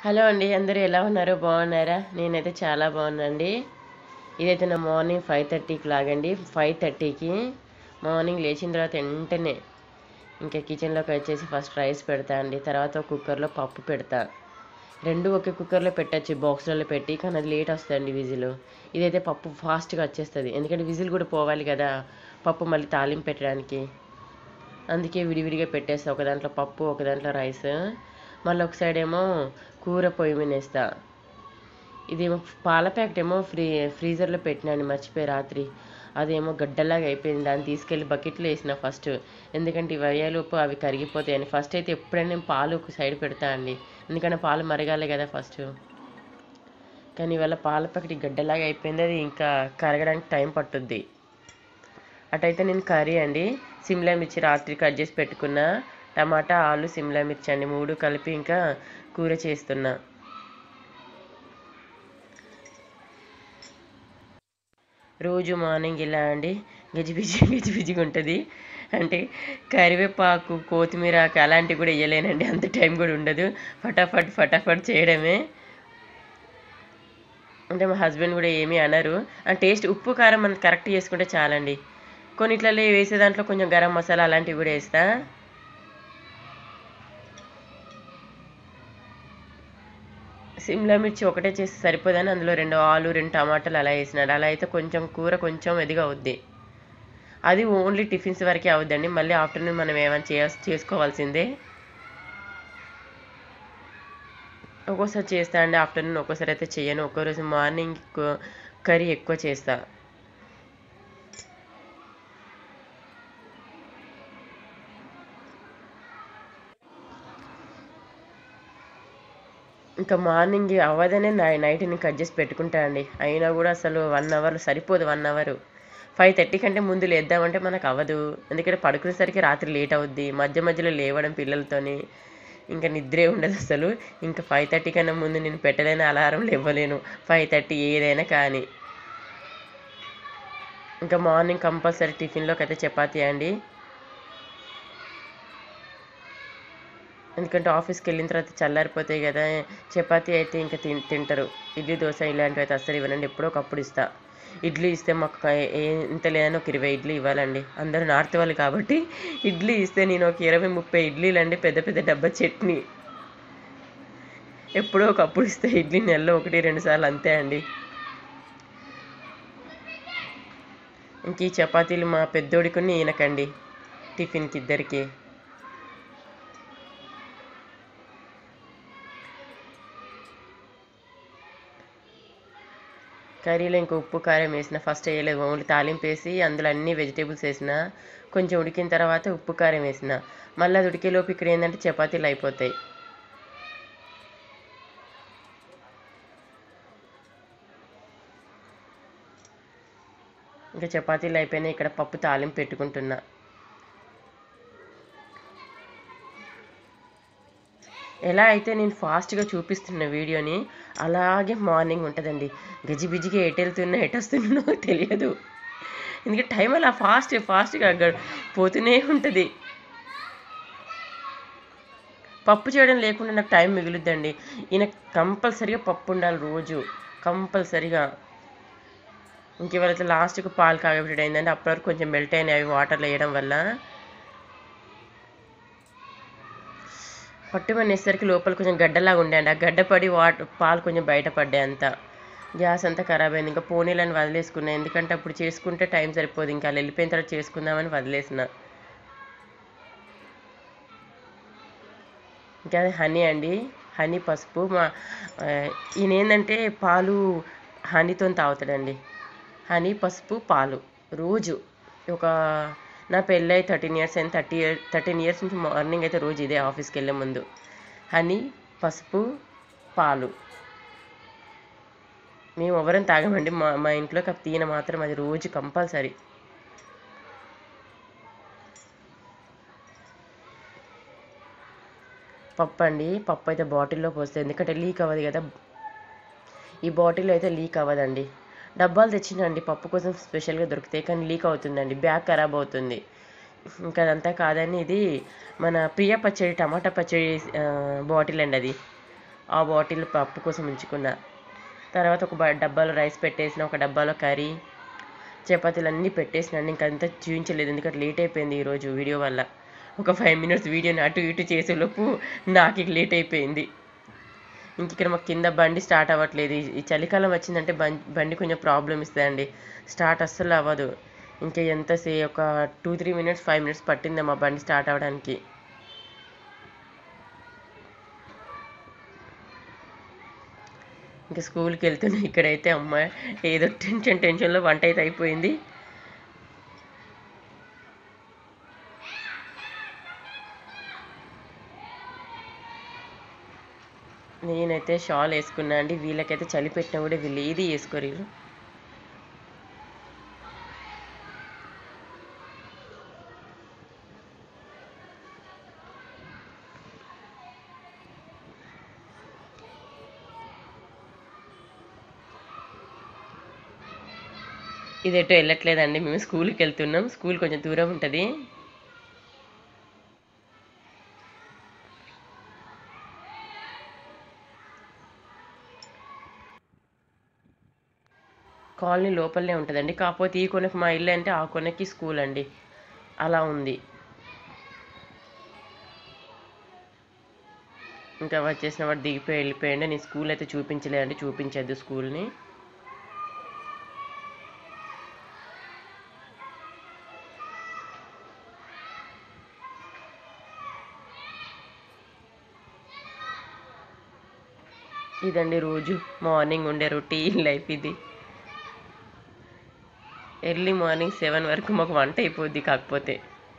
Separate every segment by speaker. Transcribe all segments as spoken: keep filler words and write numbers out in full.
Speaker 1: Hello అండి, అందరూ ఎలా ఉన్నారు? బాగున్నారా? నేనైతే చాలా బాగున్నాండి. ఇదైతే నా మార్నింగ్ ఫైవ్ థర్టీకి లాగండి. ఫైవ్ థర్టీకి మార్నింగ్ లేచిన తర్వాత వెంటనే ఇంకా కిచెన్లోకి వచ్చేసి ఫస్ట్ రైస్ పెడతా అండి. తర్వాత ఒక కుక్కర్లో పప్పు పెడతా. రెండు ఒకే కుక్కర్లో పెట్టచ్చు, బాక్స్లలో పెట్టి, కానీ అది లేట్ వస్తుందండి విజిల్. ఇదైతే పప్పు ఫాస్ట్గా వచ్చేస్తుంది, ఎందుకంటే విజిల్ కూడా పోవాలి కదా పప్పు మళ్ళీ తాలింపు పెట్టడానికి. అందుకే విడివిడిగా పెట్టేస్తా, ఒక దాంట్లో పప్పు ఒక దాంట్లో రైస్. మళ్ళీ ఒక సైడ్ ఏమో కూర పొయ్యి మీద వేస్తా. ఇదేమో పాల ప్యాకెట్ ఏమో ఫ్రీ ఫ్రీజర్లో పెట్టినాను, మర్చిపోయి రాత్రి. అదేమో గడ్డలాగా అయిపోయింది, దాన్ని తీసుకెళ్ళి బకెట్లో వేసిన ఫస్ట్, ఎందుకంటే ఇవి అయ్యేలోపు అవి కరిగిపోతాయని. ఫస్ట్ అయితే ఎప్పుడైనా నేను పాలు ఒక సైడ్ పెడతా అండి, ఎందుకంటే పాలు మరగాలి కదా ఫస్ట్. కానీ ఇవాళ పాల ప్యాకెట్ గడ్డలాగా అయిపోయింది, అది ఇంకా కరగడానికి టైం పట్టుద్ది. అటైతే నేను కర్రీ అండి, సిమ్లా మిర్చి రాత్రి కట్ చేసి పెట్టుకున్న, టమాటా ఆలు సిమ్లా మిర్చి అండి, మూడు కలిపి ఇంకా కూర చేస్తున్నా. రోజు మార్నింగ్ ఇలా అండి గజిబిజి గజిబిజిగా ఉంటుంది. అంటే కరివేపాకు కొత్తిమీరాకు అలాంటివి కూడా వేయలేనండి, అంత టైం కూడా ఉండదు. ఫటాఫట్ ఫటాఫట్ చేయడమే. అంటే మా హస్బెండ్ కూడా ఏమీ అనరు. ఆ టేస్ట్ ఉప్పు కారం మనం కరెక్ట్ చేసుకుంటే చాలండి. కొన్నిట్లలో వేసే దాంట్లో కొంచెం గరం మసాలా అలాంటివి కూడా వేస్తా. సిమ్లా మిర్చి ఒకటే చేసి సరిపోదని అందులో రెండు ఆలు రెండు టమాటాలు అలా వేసినాడు. అలా అయితే కొంచెం కూర కొంచెం ఎదిగా అవుద్ది. అది ఓన్లీ టిఫిన్స్ వరకే అవుద్దండి, మళ్ళీ ఆఫ్టర్నూన్ మనం ఏమైనా చే చేసుకోవాల్సిందే. ఒక్కోసారి చేస్తా అండి ఆఫ్టర్నూన్, ఒక్కోసారి అయితే చేయను. ఒక్కోరోజు మార్నింగ్ కర్రీ ఎక్కువ చేస్తా. ఇంకా మార్నింగ్ అవ్వదనే నైట్ నేను కట్ చేసి పెట్టుకుంటా అండి. అయినా కూడా అసలు వన్ అవర్ సరిపోదు. వన్ అవర్ ఫైవ్ థర్టీ కంటే ముందు లేద్దామంటే మనకు అవ్వదు, ఎందుకంటే పడుకునేసరికి రాత్రి లేట్ అవుద్ది. మధ్య మధ్యలో లేవడం పిల్లలతోని ఇంకా నిద్రే ఉండదు అసలు. ఇంకా ఫైవ్ థర్టీ కన్నా ముందు నేను పెట్టలేని అలారం ఇవ్వలేను, ఫైవ్ థర్టీ ఏదైనా కానీ. ఇంకా మార్నింగ్ కంపల్సరీ టిఫిన్లోకి అయితే చపాతీ అండి, ఎందుకంటే ఆఫీస్కి వెళ్ళిన తర్వాత చల్లారిపోతాయి కదా. చపాతీ అయితే ఇంకా తిన్ తింటారు ఇడ్లీ దోశ ఇలాంటివి అయితే అస్సలు ఇవ్వనండి, ఎప్పుడో ఒకప్పుడు ఇస్తా. ఇడ్లీ ఇస్తే మాకు ఇంత లేదని ఒక ఇరవై ఇడ్లీ ఇవ్వాలండి, అందరూ నార్త్ వాళ్ళు కాబట్టి. ఇడ్లీ ఇస్తే నేను ఒక ఇరవై ముప్పై ఇడ్లీలు అండి, పెద్ద పెద్ద డబ్బా చట్నీ. ఎప్పుడో ఒకప్పుడు ఇస్తే ఇడ్లీ, నెలలో ఒకటి రెండు సార్లు అంతే అండి. ఇంక ఈ చపాతీలు మా పెద్దోడికి ఈయనకండి, టిఫిన్కి ఇద్దరికి. కర్రీలో ఇంకా ఉప్పు కారం వేసిన, ఫస్ట్ వేయలేదు, ఓన్లీ తాలింపు వేసి అందులో అన్ని వెజిటేబుల్స్ వేసిన, కొంచెం ఉడికిన తర్వాత ఉప్పు కారం వేసిన. మళ్ళీ అది ఉడికేలోపు ఇక్కడ ఏంటంటే చపాతీలు అయిపోతాయి. ఇంకా చపాతీలు అయిపోయినాయి, ఇక్కడ పప్పు తాలింపు పెట్టుకుంటున్నా. ఎలా అయితే నేను ఫాస్ట్గా చూపిస్తున్న వీడియోని అలాగే మార్నింగ్ ఉంటుందండి. గజిబిజిగా ఎటు వెళ్తున్నా ఎటు వస్తున్నానో తెలియదు, ఎందుకంటే టైం అలా ఫాస్ట్ ఫాస్ట్గా పోతూనే ఉంటుంది. పప్పు చేయడం లేకుండా నాకు టైం మిగులుద్దండి. ఈయన కంపల్సరీగా పప్పు ఉండాలి రోజు, కంపల్సరీగా. ఇంక ఇవాళ లాస్ట్కి పాలు కాగబెట్టడం అయిందండి, అప్పటి వరకు కొంచెం మెల్ట్ అయినాయి అవి వాటర్లో వేయడం వల్ల. పట్టుమని వేసేసరికి లోపల కొంచెం గడ్డలాగా ఉండేయండి, ఆ గడ్డ పడి వాటర్ పాలు కొంచెం బయటపడ్డాయి అంతా. గ్యాస్ అంతా ఖరాబ్ అయింది, ఇంకా పోనీలని వదిలేసుకున్నా, ఎందుకంటే అప్పుడు చేసుకుంటే టైం సరిపోదు, ఇంకా వాళ్ళు వెళ్ళిపోయిన తర్వాత చేసుకుందామని వదిలేసిన. ఇంకా అది హనీ అండి, హనీ పసుపు. మా ఈయన ఏంటంటే పాలు హనీతో తాగుతాడండి, హనీ పసుపు పాలు రోజు. ఒక నా పెళ్ళై థర్టీన్ ఇయర్స్ అయింది, థర్టీ ఇయర్ థర్టీన్ ఇయర్స్ నుంచి మార్నింగ్ అయితే రోజు ఇదే ఆఫీస్కి వెళ్ళే ముందు, హనీ పసుపు పాలు. మేము ఎవరం తాగమండి మా మా ఇంట్లో, కాకపోతే ఈయన మాత్రం అది రోజు కంపల్సరీ. పప్పు అండి, పప్పు అయితే బాటిల్లో పోస్తే, ఎందుకంటే లీక్ అవ్వదు కదా, ఈ బాటిల్ అయితే లీక్ అవ్వదండి. డబ్బాలు తెచ్చినండి పప్పు కోసం స్పెషల్గా దొరుకుతాయి, కానీ లీక్ అవుతుందండి, బ్యాగ్ ఖరాబ్ అవుతుంది. ఇంకా అదంతా కాదని ఇది మన ప్రియ పచ్చడి టమాటా పచ్చడి బాటిల్ అండి అది. ఆ బాటిల్ పప్పు కోసం ఉంచుకున్నా. తర్వాత ఒక బ డబ్బాలో రైస్ పెట్టేసిన, ఒక డబ్బాలో కర్రీ, చపాతీలు అన్నీ పెట్టేసినాను. ఇంకంతా చూపించలేదు ఎందుకంటే లేట్ అయిపోయింది ఈరోజు వీడియో వల్ల. ఒక ఫైవ్ మినిట్స్ వీడియోని అటు ఇటు చేసేలోపు నాకు ఇక లేట్ అయిపోయింది. ఇంక ఇక్కడ మాకు కింద బండి స్టార్ట్ అవ్వట్లేదు. ఈ చలికాలం వచ్చిందంటే బండి కొంచెం ప్రాబ్లం ఇస్తుందండి, స్టార్ట్ అస్సలు అవ్వదు. ఇంకా ఎంతసే ఒక two three minutes five minutes పట్టింది మా బండి స్టార్ట్ అవ్వడానికి. ఇంకా స్కూల్కి వెళ్తున్నా. ఇక్కడైతే అమ్మ ఏదో టెన్షన్ టెన్షన్లో వంట అయితే అయిపోయింది. నేనైతే షాల్ వేసుకున్నా అండి. వీళ్ళకైతే చలి పెట్టినా కూడా వీళ్ళు ఏది వేసుకోరు. వీళ్ళు ఇది ఎటో వెళ్ళట్లేదండి, మేము స్కూల్కి వెళ్తున్నాం. స్కూల్ కొంచెం దూరం ఉంటుంది. కాలనీ లోపలనే ఉంటుందండి, కాకపోతే ఈ కొనకి మా ఇల్లు అంటే ఆ కొనకి స్కూల్ అండి, అలా ఉంది. ఇంకా వచ్చేసిన వాడు దిగిపోయి వెళ్ళిపోయాడు. నేను స్కూల్ అయితే చూపించలేదండి, చూపించద్దు స్కూల్ని. ఇదండి రోజు మార్నింగ్ ఉండే రొటీన్ లైఫ్ ఇది. ఎర్లీ మార్నింగ్ సెవెన్ వరకు మాకు వంట అయిపోద్ది. కాకపోతే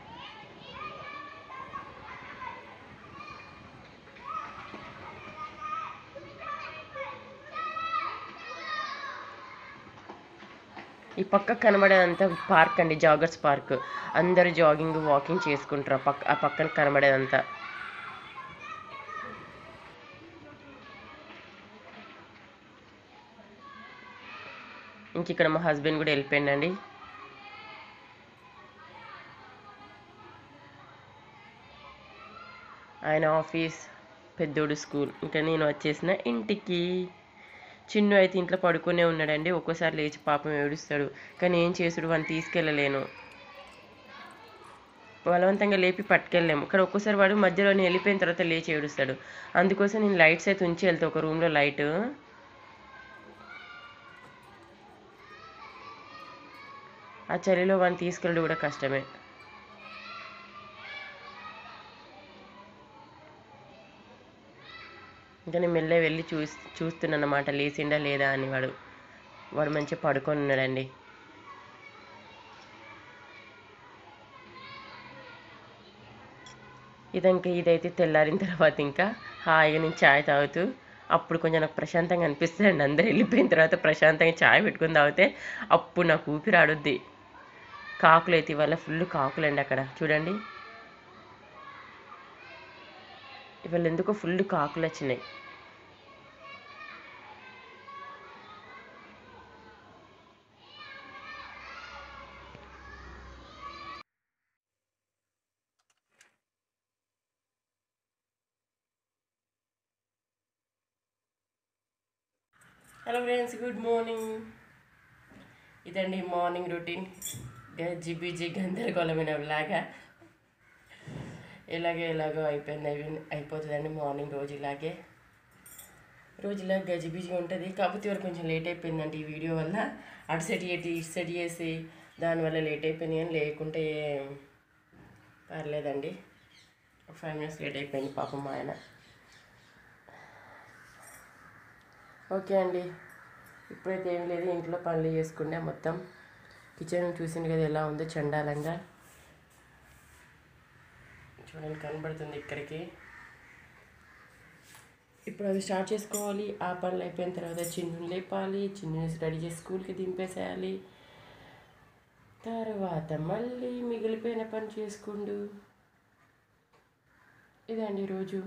Speaker 1: ఈ పక్క కనబడేదంతా పార్క్ అండి, జాగర్స్ పార్క్. అందరు జాగింగ్ వాకింగ్ చేసుకుంటారు ఆ పక్క ఆ పక్కన కనబడేదంతా. ఇంక ఇక్కడ మా హస్బెండ్ కూడా వెళ్ళిపోయిందండి. ఆయన ఆఫీస్, పెద్దోడు స్కూల్. ఇంకా నేను వచ్చేసిన ఇంటికి. చిన్ను అయితే ఇంట్లో పడుకునే ఉన్నాడండి. ఒక్కోసారి లేచి పాపం ఏడుస్తాడు, కానీ ఏం చేసుడు, వాడిని తీసుకెళ్ళలేను, బలవంతంగా లేపి పట్టుకెళ్ళలేము. ఇక్కడ ఒక్కోసారి వాడు మధ్యలో వెళ్ళిపోయిన తర్వాత లేచి ఏడుస్తాడు. అందుకోసం నేను లైట్స్ అయితే ఉంచి వెళ్తా, ఒక రూమ్లో లైట్. ఆ చలిలో వాడిని తీసుకెళ్ళడం కూడా కష్టమే. ఇంకా నేను మెల్లె వెళ్ళి చూ చూస్తున్నాను అన్నమాట, లేచిండా లేదా అని. వాడు వాడు మంచిగా పడుకొని ఉన్నాడండి. ఇదంకా ఇదైతే తెల్లారిన తర్వాత ఇంకా హాయిగా నేను ఛాయ్ తాగుతూ, అప్పుడు కొంచెం నాకు ప్రశాంతంగా అనిపిస్తుంది. అందరూ వెళ్ళిపోయిన తర్వాత ప్రశాంతంగా ఛాయ్ పెట్టుకుని తాగితే అప్పుడు నాకు ఊపిరి ఆడుద్ది. కాకులు అయితే ఇవాళ ఫుల్ కాకులండి అక్కడ చూడండి. ఇవాళ ఎందుకో ఫుల్ కాకులు వచ్చినాయి. Hello friends, good morning. ఇదండి మార్నింగ్ రొటీన్. గజిబిజి గందరగోళమైన లాగా ఇలాగే ఎలాగో అయిపోయింది అయిపోతుందండి మార్నింగ్. రోజు ఇలాగే రోజు ఇలా గజిబిజి ఉంటుంది. కాకపోతే ఇవాళ కొంచెం లేట్ అయిపోయిందండి ఈ వీడియో వల్ల. అటు సెట్ చేసి ఇటు సెట్ చేసి దానివల్ల లేట్ అయిపోయింది, కానీ లేకుంటే పర్లేదండి. ఫైవ్ మినిట్స్ లేట్ అయిపోయింది పాపం మా ఆయన. ఓకే అండి, ఇప్పుడైతే ఏం లేదు, ఇంట్లో పనులు చేసుకుంటే మొత్తం. కిచెన్ చూసింది కదా ఎలా ఉందో చండాలంగా. చూడండి కనబడుతుంది ఇక్కడికి. ఇప్పుడు అవి స్టార్ట్ చేసుకోవాలి. ఆ పనులు అయిపోయిన తర్వాత చిన్నుని లేపాలి, చిన్నుని రెడీ చేసి స్కూల్కి దింపేసేయాలి. తర్వాత మళ్ళీ మిగిలిపోయిన పని చేసుకుంటూ ఇదండి రోజు.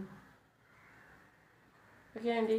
Speaker 1: ఓకే అండి,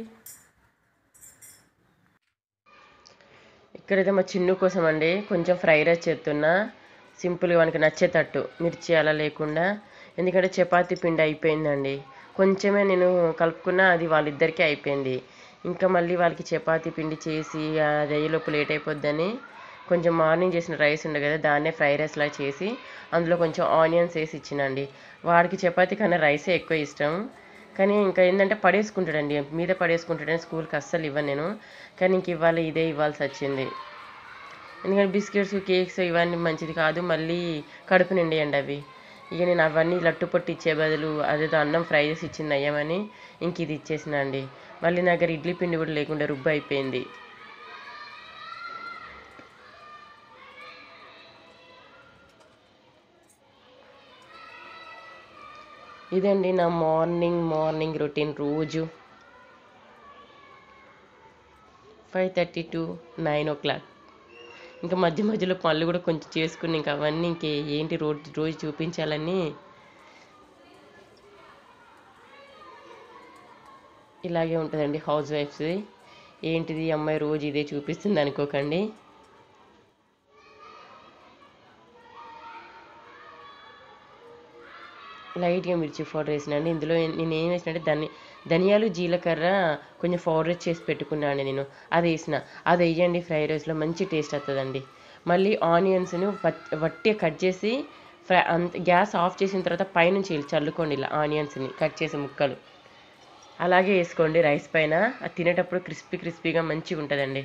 Speaker 1: ఇక్కడైతే మా చిన్ను కోసం అండి కొంచెం ఫ్రై రైస్ చేస్తున్నా, సింపుల్గా మనకి నచ్చేటట్టు, మిర్చి అలా లేకుండా. ఎందుకంటే చపాతీ పిండి అయిపోయిందండి, కొంచెమే నేను కలుపుకున్నా అది వాళ్ళిద్దరికీ అయిపోయింది. ఇంకా మళ్ళీ వాళ్ళకి చపాతీ పిండి చేసి అది అయ్యేలోపు లేట్ అయిపోద్దని కొంచెం మార్నింగ్ చేసిన రైస్ ఉండే కదా, దాన్నే ఫ్రై రైస్ లాగా చేసి అందులో కొంచెం ఆనియన్స్ వేసి ఇచ్చినండి. వాడికి చపాతీ కన్నా రైసే ఎక్కువ ఇష్టం. కానీ ఇంకా ఏంటంటే పడేసుకుంటాడండి, మీద పడేసుకుంటాడని స్కూల్కి అస్సలు ఇవ్వను నేను. కానీ ఇంక ఇవ్వాలి, ఇదే ఇవ్వాల్సి వచ్చింది. ఎందుకంటే బిస్కెట్స్ కేక్స్ ఇవన్నీ మంచిది కాదు, మళ్ళీ కడుపు నిండేయండి అవి. ఇక నేను అవన్నీ లట్టు పొట్టి ఇచ్చే బదులు అదేదో అన్నం ఫ్రై చేసి ఇచ్చింది అయ్యామని ఇంక ఇది ఇచ్చేసిన అండి. మళ్ళీ నా దగ్గర ఇడ్లీ పిండి కూడా లేకుండా రుబ్బు అయిపోయింది. ఇదండి నా మార్నింగ్ మార్నింగ్ రొటీన్ రోజు five thirty to nine o'clock. ఇంకా మధ్య మధ్యలో పనులు కూడా కొంచెం చేసుకుని ఇంకా అవన్నీ ఇంకే ఏంటి రోజు రోజు చూపించాలని ఇలాగే ఉంటుందండి హౌస్ వైఫ్స్ది. ఏంటిది అమ్మాయి రోజు ఇదే చూపిస్తుంది అనుకోకండి. లైట్గా మిర్చి పౌడర్ వేసినండి. ఇందులో నేను ఏం వేసినంటే ధని ధనియాలు జీలకర్ర కొంచెం పౌడర్ చేసి పెట్టుకున్నాను నేను, అది వేసిన. అది వేయండి ఫ్రై రైస్లో మంచి టేస్ట్ వస్తుందండి. మళ్ళీ ఆనియన్స్ను వట్టిగా కట్ చేసి ఫ్రై అంత గ్యాస్ ఆఫ్ చేసిన తర్వాత పైనుంచి చల్లుకోండి ఇలా ఆనియన్స్ని కట్ చేసి ముక్కలు. అలాగే వేసుకోండి రైస్ పైన, అది తినేటప్పుడు క్రిస్పీ క్రిస్పీగా మంచిగా ఉంటుందండి.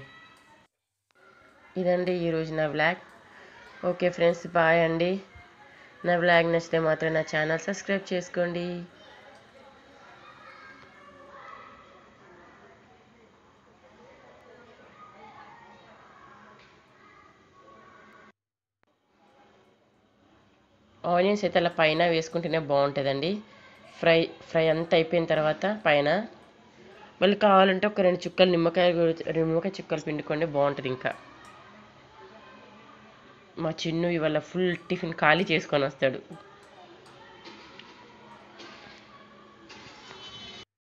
Speaker 1: ఇదండి ఈరోజు నా వ్లాగ్. ఓకే ఫ్రెండ్స్, బాయ్ అండి. నా వ్లాగ్ నచ్చితే మాత్రం నా ఛానల్ సబ్స్క్రైబ్ చేసుకోండి. ఆనియన్స్ అయితే అలా పైన వేసుకుంటేనే బాగుంటుందండి. ఫ్రై ఫ్రై అంతా అయిపోయిన తర్వాత పైన మళ్ళీ కావాలంటే ఒక రెండు చుక్కలు నిమ్మకాయ నిమ్మకాయ చుక్కలు పిండుకోండి, బాగుంటుంది. ఇంకా మా చిన్ను ఇవాళ ఫుల్ టిఫిన్ ఖాళీ చేసుకొని వస్తాడు.